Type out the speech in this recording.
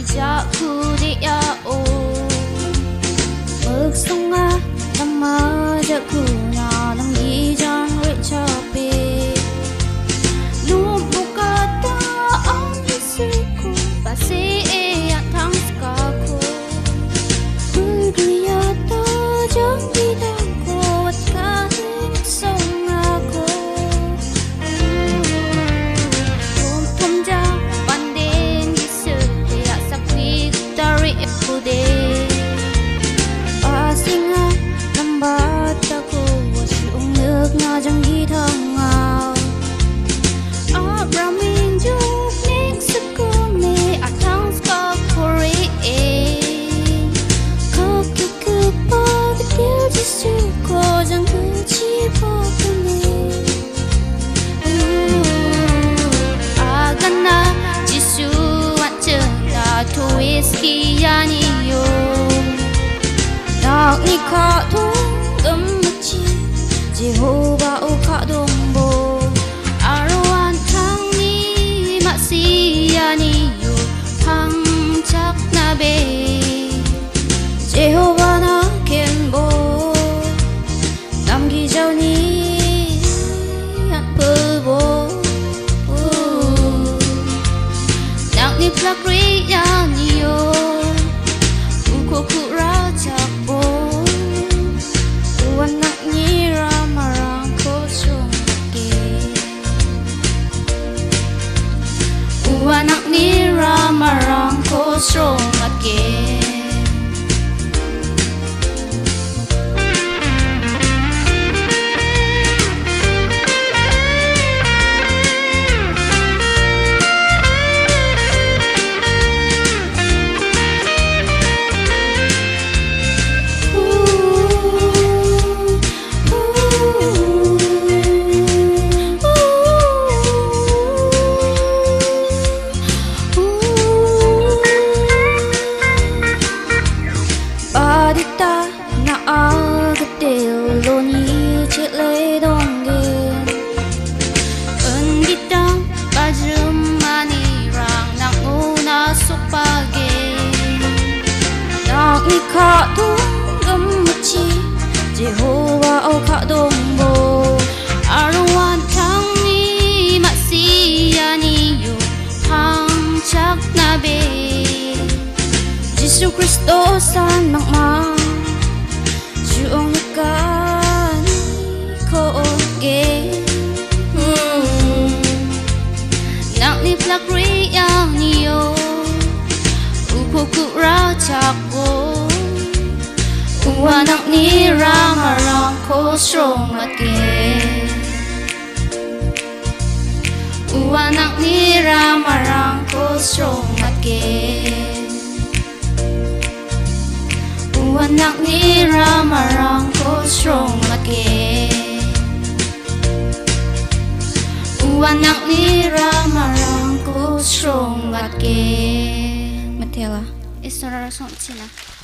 dạ khu đi ya ô mực sông á nằm mơ dạ khu nào nằm gì chẳng vậy cho bê lu buka ta ông suku pasti ya thang skaku berdua ta jangan tidak kuatkan sông aku thum ja pandeng gisu ya sakwi dari epude pasinga lambat aku wasung nước nga jangan githang ngao Abramin juk ning sekume atang skakuri kaki kepak dia jisu ko jangan kecipakan agana jisu wacana tuis kiani yo nak ni kak tu gemci Jehovah o kak dombo arwan thang ni maksiani yo thang chak na be Jehovah na kenbo namgi jau ni purbo nak ni plakri yang yo uko kura chakbo uwan nak ni ramarang ko sungke uwan nak ni ramarang ko sungke Badita na agatil lo ni chile donggen Unditang bajumani rang nang una supage Nak ni kak tu gemuci Jehovah au kak dombo Arwan tang ni maksiani yu hang chak nabe Yesus Kristus san makma Juong kan ko oge Nak ni plakri yang niyo Upuku ra chakbo Uwanak ni ramarang ko strong atge Uwanak ni ramarang ko strong atge Uwanak ni ramarang ko strong again Uwanak ni ramarang ko strong again Matela, isora rasong sila